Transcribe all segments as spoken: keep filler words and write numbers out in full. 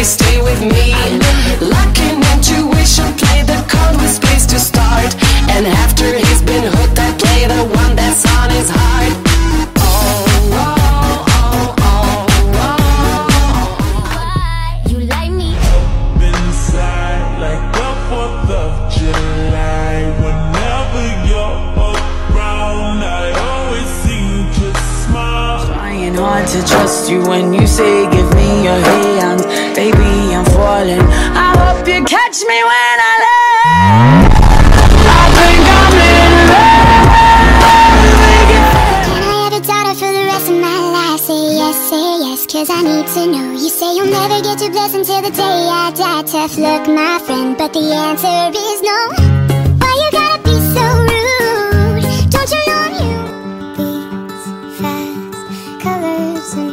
stay with me. Luck and intuition play the card with space to start. And after he's been hooked, I play the one that's on his heart. Oh, oh, oh, oh, oh. You like me? Inside like the fourth of July. Whenever you're around, I always seem to smile. Trying hard to trust you when you say give me your hand. Baby, I'm falling. I hope you catch me when I land. I think I'm in love. Can I have a daughter for the rest of my life? Say yes, say yes, cause I need to know. You say you'll never get your blessing till the day I die. Tough luck, my friend, but the answer is no. Why you gotta be so rude? Don't you know I'm you? Beats fast, colors and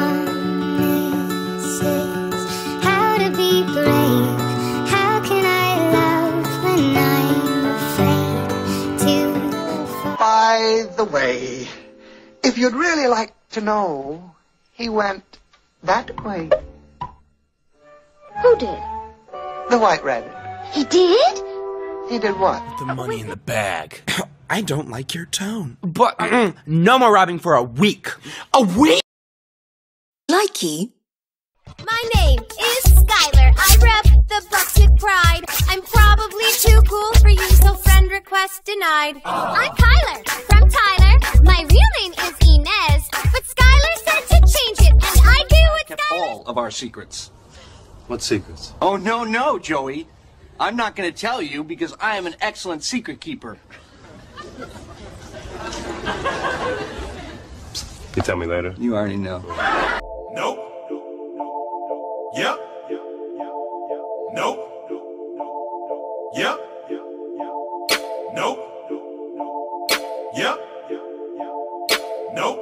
promises. How to be brave? How can I love when I'm afraid to fall? By the way, if you'd really like to know, he went that way. Who did? The white rabbit. He did? He did what? The money in the bag. I don't like your tone. But mm, no more robbing for a week. A week? Likey. My name is Skylar. I rep the Bucks with pride. I'm probably too cool for you, so friend request denied. I'm Kyler from Tyler. My real name is Inez, but Skylar said to change it, and I do what Kept Skylar... all of our secrets. What secrets? Oh, no, no, Joey. I'm not going to tell you because I am an excellent secret keeper. You tell me later. You already know. Nope. Yep. Nope. Yep. Nope. Yep. Nope.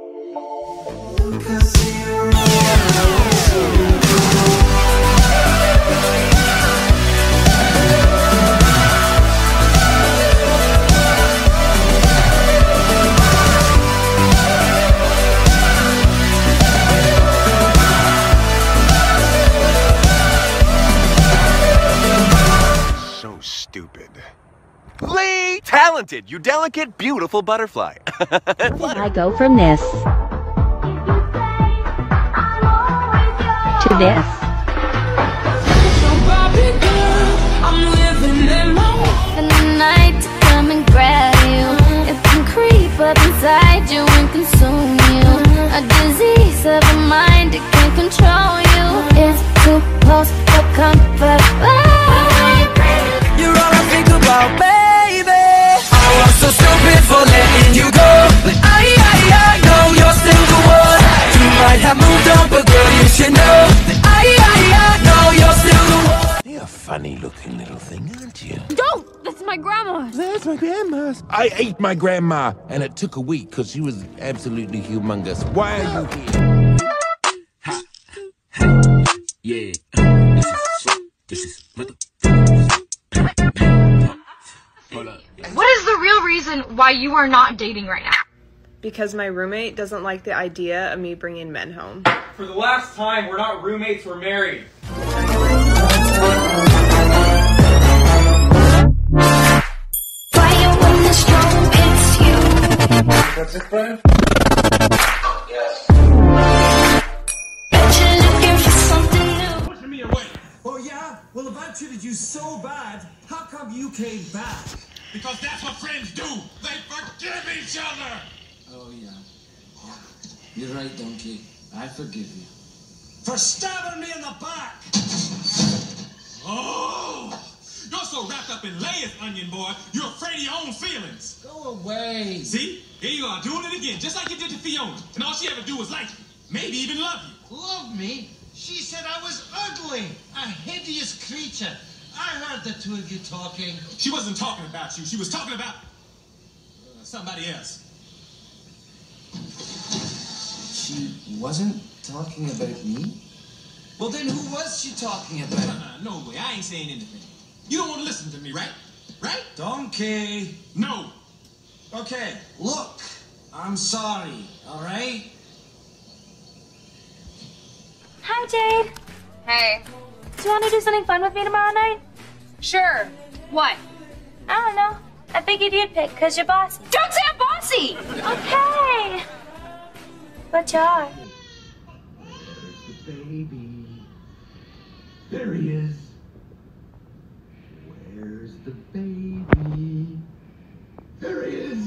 So stupid. Lee! Talented, you delicate, beautiful butterfly. I go from this to this. In the night to come and grab you. It can creep up inside you and consume you. A disease of the mind, it can control you. It's too close for comfort. You're all I think about, baby. I was so stupid for letting you go, but I, I, I know you're still the one. You might have moved on, but girl, you should know that I, I, I know you're still the one. You're a funny-looking little thing, aren't you? Don't! That's my grandma's. That's my grandma's. I ate my grandma, and it took a week because she was absolutely humongous. Why are you here? Ha, ha, yeah. This is, this is, mother. What is the real reason why you are not dating right now? Because my roommate doesn't like the idea of me bringing men home. For the last time, we're not roommates, we're married. Fire when the storm hits you. That's it, Brian? Yes. Bet you're looking for something new. Pushing me away. Oh yeah? Well, if I treated you so bad, how come you came back? Because that's what friends do. They forgive each other. Oh yeah. Yeah. You're right, Donkey. I forgive you. For stabbing me in the back! Oh! You're so wrapped up in layers, onion boy, you're afraid of your own feelings. Go away. See? Here you are, doing it again, just like you did to Fiona. And all she ever do was like you. Maybe even love you. Love me? She said I was ugly. A hideous creature. I heard the two of you talking. She wasn't talking about you. She was talking about uh, somebody else. She wasn't talking about me? Well, then who was she talking about? Uh, no way. I ain't saying anything. You don't want to listen to me, right? Right? Donkey. No. Okay, look. I'm sorry, all right? Hi, Jade. Hey. Do you want to do something fun with me tomorrow night? Sure. What? I don't know. I figured you'd pick because you're bossy. Don't say I'm bossy! Okay. But you are. Where's the baby? There he is. Where's the baby? There he is.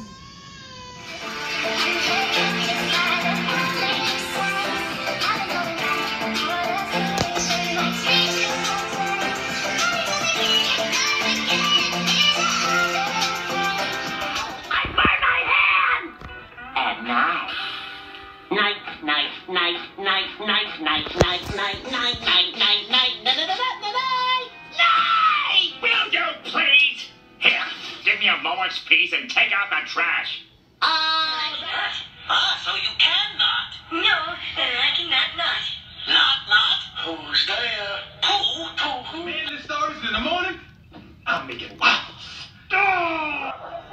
Night, night, night, night, night, night, night, night, night, night, night, night, night, night, night. Will you please? Here, give me a moment's peace and take out the trash. Ah, ah, so you cannot. No, I cannot not. Not, not. Who's there? Who, who, who? Man, this starts in the morning. I'll make it waffles. Oh!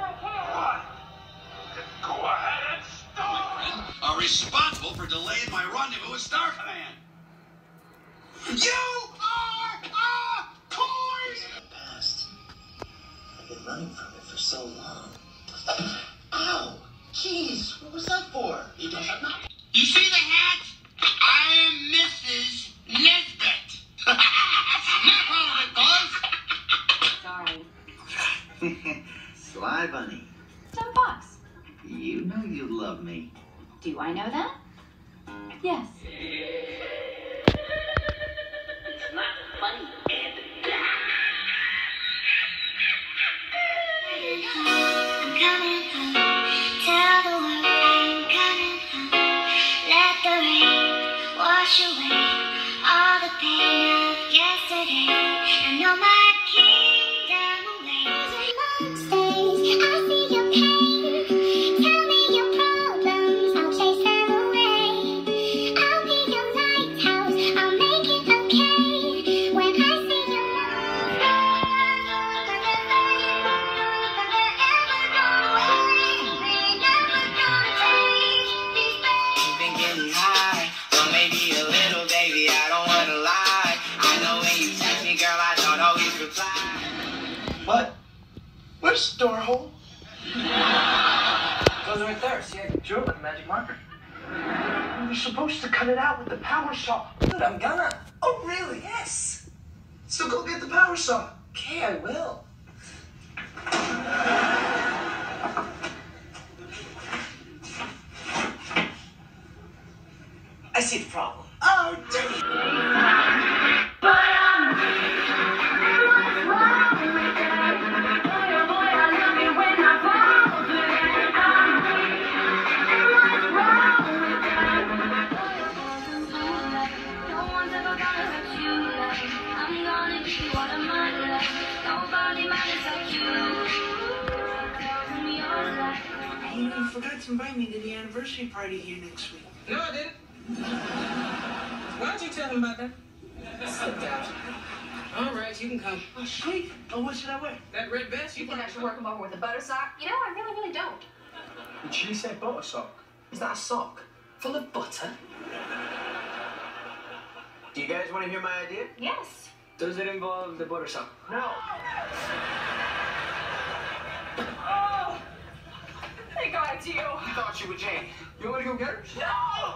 Go ahead and start. Are responsible for delaying my rendezvous with Star Command. You are a corn! Past. I've been running from it for so long. Ow! Jeez, what was that for? You don't have nothing. You see the hat? I am Missus Nesbit. Snap out of it, Buzz. Sorry. Sly Bunny. Some box. You know you love me. Do I know that? Yes. It's not funny. And I'm coming home. Tell the world I'm coming home. Let the rain wash away all the pain of yesterday. I know my kingdom awaits. I see your pain. Tell me your problems. I'll chase them away. I'll be your lighthouse. I'll make it okay. When I see your You've been getting high, or maybe a little, baby, I don't wanna lie. I know when you text me, girl, I don't always reply. What? Where's the door hole? Goes right there. See, I drew it with a magic marker. You're supposed to cut it out with the power saw. Dude, I'm gonna. Oh, really? Yes. So go get the power saw. Okay, I will. I see the problem. Oh, damn. But I'm what's wrong with that? Boy, oh boy, I love it when I fall for that. I'm what's wrong with that? No one's ever gonna hurt you like I'm gonna give you all of my life. Nobody matters like you. Tell me your life. You know, you forgot to invite me to the anniversary party here next week. No, I didn't. Why don't you tell him about that? Slipped out. All right, you can come. Oh, sweet. Oh, what should I wear? That red vest, you You think I should work him over with a butter sock? You know, I really, really don't. Did she say butter sock? Is that a sock full of butter? Do you guys want to hear my idea? Yes. Does it involve the butter sock? No. Oh! Hey, God, it's you. You thought you were Jane. You want to go get her? No!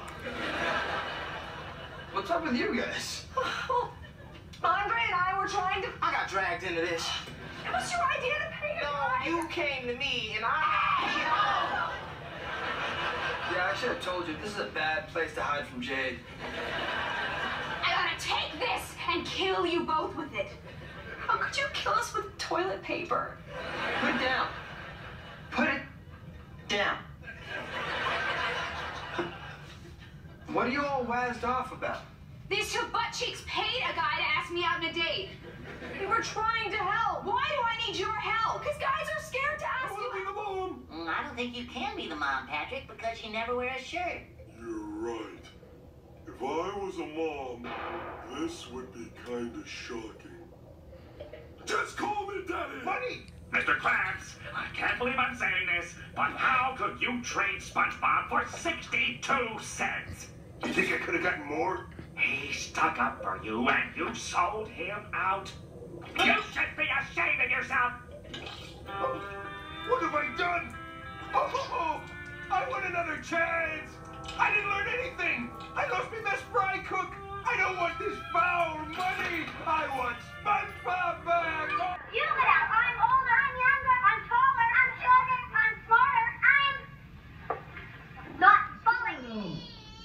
What's up with you guys? Andre and I were trying to... I got dragged into this. It was your idea to pay the No, you came to me and I... Yeah, I should have told you. This is a bad place to hide from Jade. I gotta take this and kill you both with it. How could you kill us with toilet paper? Put it down. Put it down. What are you all wazzed off about? These two butt cheeks paid a guy to ask me out on a date. We were trying to help. Why do I need your help? Because guys are scared to ask you. Mm, I don't think you can be the mom, Patrick, because you never wear a shirt. You're right. If I was a mom, this would be kinda shocking. Just call me Daddy! Buddy! Mister Krabs, I can't believe I'm saying this, but how could you trade SpongeBob for sixty-two cents? You think I could have gotten more? He stuck up for you and you sold him out. You should be ashamed of yourself. What have I done? Oh, I want another chance. I didn't learn anything. I lost my best fry cook. I don't want this foul money. I want SpongeBob back. You get out. I'm older, I'm younger, I'm taller, I'm shorter, I'm smarter, I'm not falling.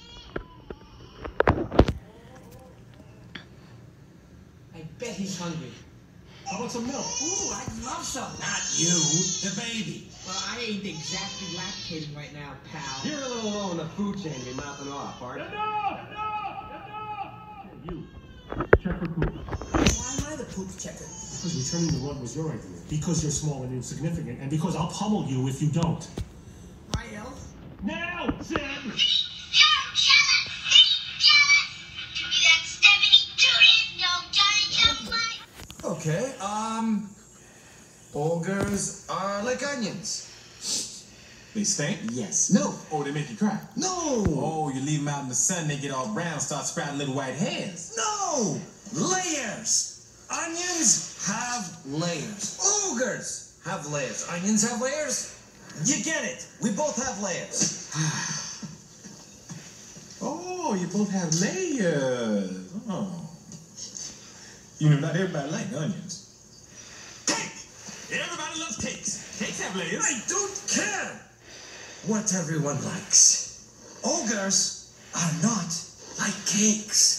I bet he's hungry. How about some milk? Ooh, I'd love some. Not you, the baby. Well, I ain't exactly lactating right now, pal. You're a little low on the food chain to be mouthing off, aren't you? Enough! Enough! Enough! You. Check for poop. Why am I the poop checker? Because returning the rug was your idea. Because you're small and insignificant. And because I'll pummel you if you don't. Hi, Elf. Now, Sid! Okay, um, ogres are like onions. They stink? Yes. No. Oh, they make you cry? No. Oh, you leave them out in the sun, they get all brown, start sprouting little white hairs. No. Layers. Onions have layers. Ogres have layers. Onions have layers. You get it. We both have layers. Oh, you both have layers. Oh. You know, not everybody likes onions. Cake! Everybody loves cakes. Cakes have layers. I don't care what everyone likes. Ogres are not like cakes.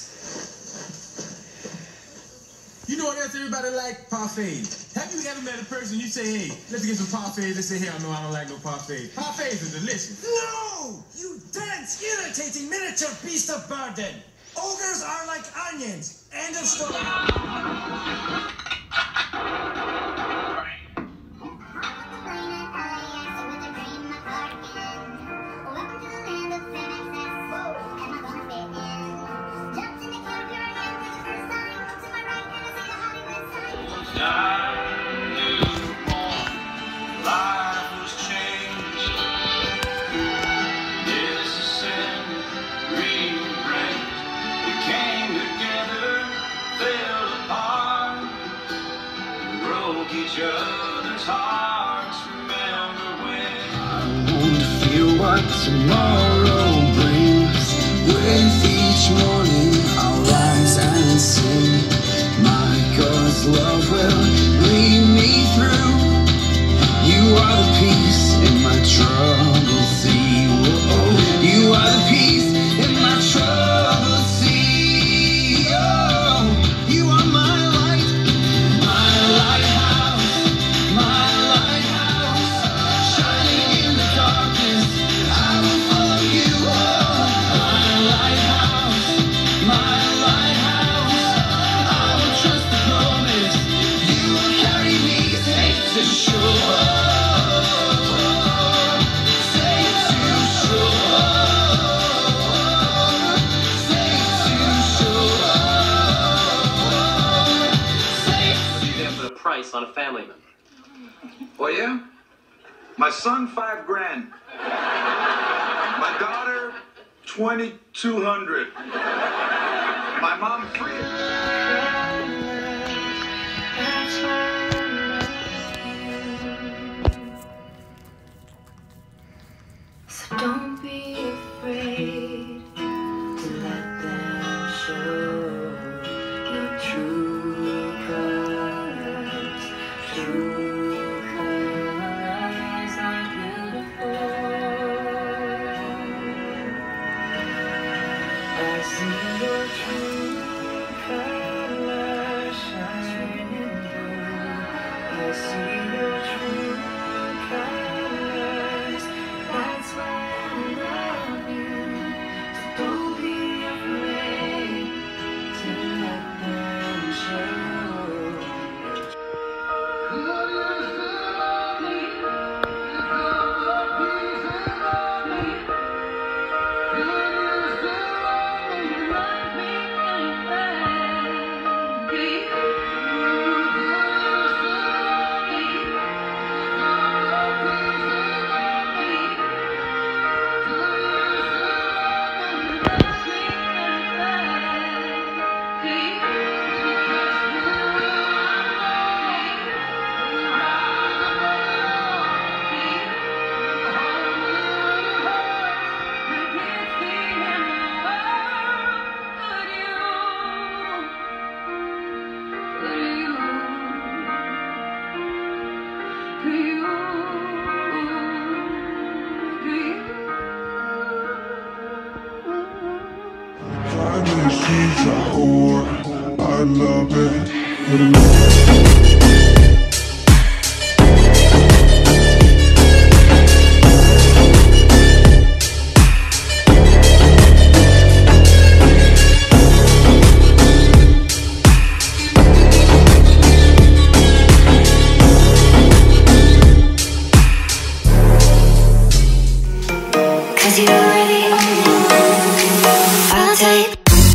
You know what else everybody like? Parfaits. Have you ever met a person you say, hey, let's get some parfaits? They say, hell no, I don't like no parfaits. Parfaits are delicious. No! You dense, irritating miniature beast of burden. Ogres are like onions. End of story. Each other's hearts. Remember when I want to feel what tomorrow brings. With each morning I'll rise and sing. My God's love will lead me through. You are the peace in my troubled sea. Whoa. You are the peace in my troubled sea. Oh, you are my light, my lighthouse. My lighthouse, shining in the darkness, I will follow you. Oh, my lighthouse, my lighthouse, I will trust the promise. You will carry me safe to shore, safe to shore, safe to shore, safe to. You have to put a price on a family member. Oh yeah? My son, five grand. My daughter, twenty-two hundred. My mom, free. So don't be afraid to let them show your true colors. True colors are beautiful. I see your true colors. love it. Cause you already I'll take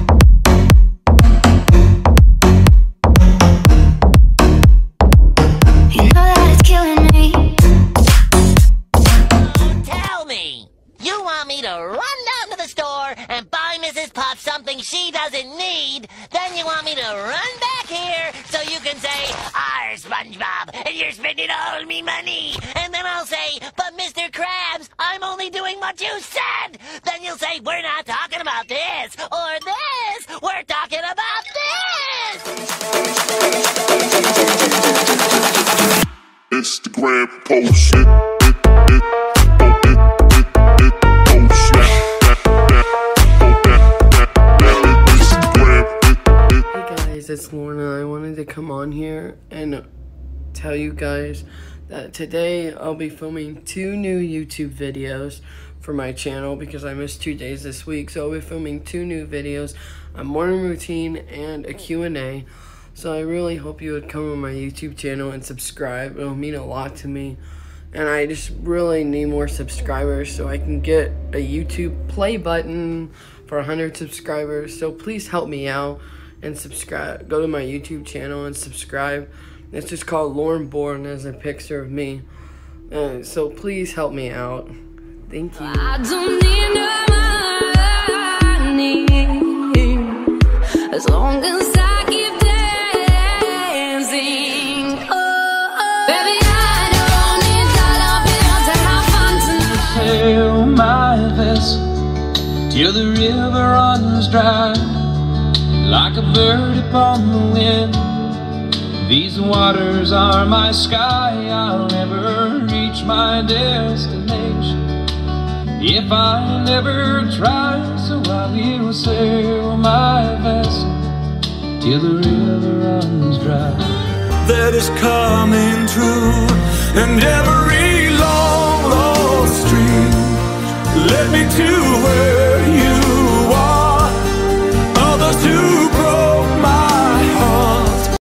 you know that it's killing me. Tell me, you want me to run down to the store and buy Missus Puff something she doesn't need, then you want me to run back here so you can say, "Arr, SpongeBob, and you're spending all me money," and then I'll say, "But Mister Krabs, I'm only doing what you said." Then you'll say, "We're not talking about this or this, we're talking about this." Instagram post it. It's Lorna. I wanted to come on here and tell you guys that today I'll be filming two new YouTube videos for my channel because I missed two days this week. So I'll be filming two new videos, a morning routine and a Q and A. So I really hope you would come on my YouTube channel and subscribe. It'll mean a lot to me. And I just really need more subscribers so I can get a YouTube play button for one hundred subscribers. So please help me out and subscribe. Go to my YouTube channel and subscribe. It's just called Lauren Bourne, as a picture of me. Uh, so please help me out. Thank you. I don't need no money as long as I keep dancing. Oh, oh. Baby, I don't need dollar bills to have fun tonight. Sail my vessel till the river runs dry. Like a bird upon the wind, these waters are my sky. I'll never reach my destination if I never try. So I will sail my vessel till the river runs dry. That is coming true, and every